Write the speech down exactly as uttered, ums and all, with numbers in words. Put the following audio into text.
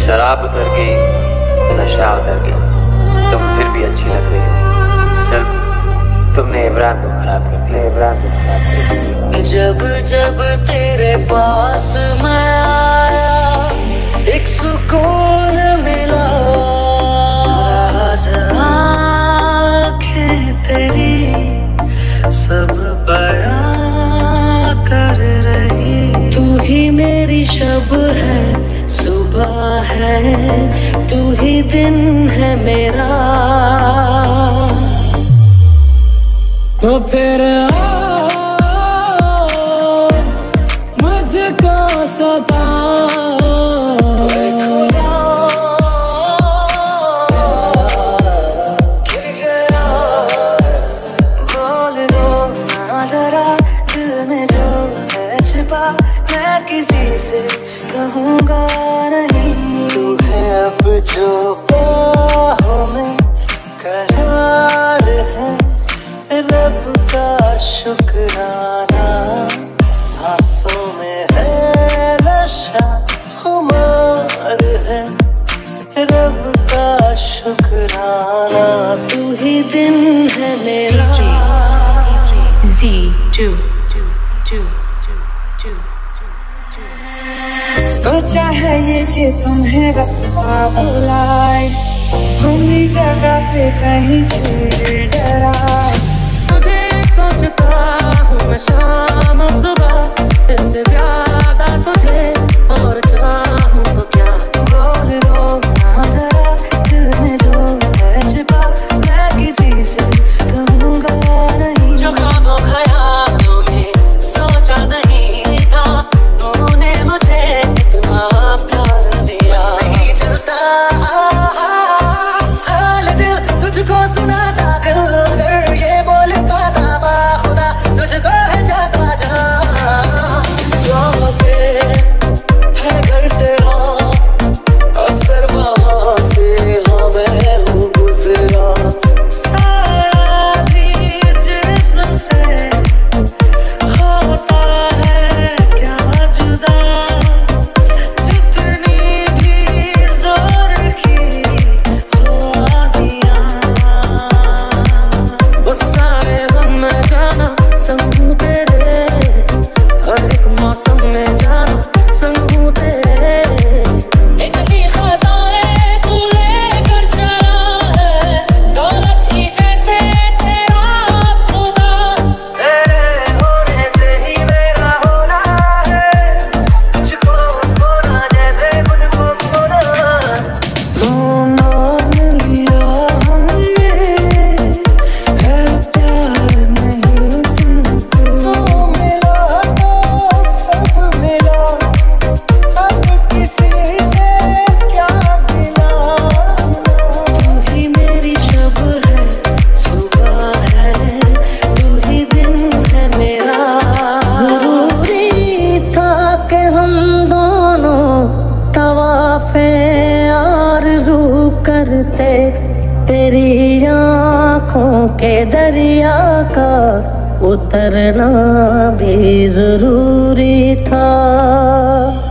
शराब उतर गई, नशा उतर गया, तुम फिर भी अच्छी लग रही हो। सिर्फ तुमने इमरान को खराब कर दिया। इमरान को खराब कर दिया। जब जब तेरे पास मैं आया, एक सुकून मिला। आँखें तेरी सब बयां कर रही। तू ही मेरी शब है, सुबह है, तू ही दिन है मेरा। तो फिर मुझको सता गिर गया। बोल दो ना जरा दिल में जो है छिपा, मैं किसी से कहूँगा नहीं। तू है अब जो बाहों में करार है, रब का शुक्राना। सांसों में है नशा, खुमार है, रब का शुक्राना। तू ही दिन है मेरा। Z two two two two two two। सोचा है ये कि तुम्हें रास्ता बुलाए, सुनी जगह पे कहीं छेड़ डराए। तुझे सोचता हूँ मैं शाम सुबह, इससे ज्यादा तुझे और चाहूँ तो क्या। बोल दो ना जरा दिल में जो है छिपा, मैं किसी से कहूँगा नहीं। जो ख्वाबों ख्यालों में सोचा नहीं था, तूने मुझे इतना प्यार दिया। नहीं चलता हाल दिल, तुझको सुनाता दिल, अगर ये बोल पाता बाखुदा, तुझको है जाता जहाँ। सौ पे है घर तेरा, अक्सर वहाँ से हाँ मैं हूँ गुजरा। साया भी जिस्म से होता है क्या जुदा, जितनी भी जोर की हो आदियाँ। उस सारे गम में जाना संग हूँ तेरे, हर एक मौसम में जाना संग हूँ तेरे। इतनी खताएं तू लेकर चला है, दौलत ही जैसे तेरा खुदा। तेरे होने से ही मेरा होना है, तुझको खोना जैसे खुद को खोना। रोना लिया हमने है प्यार नहीं तुमको। तू मिला तो सब मिला, अब किसी से क्या मिला। तू ही मेरी शब है, सुबह है, तू ही दिन है मेरा। जरूरी था कि हम दोनों तवाफ़े आरज़ू करते, तेरी आँखों के दरिया का उतरना भी जरूरी था।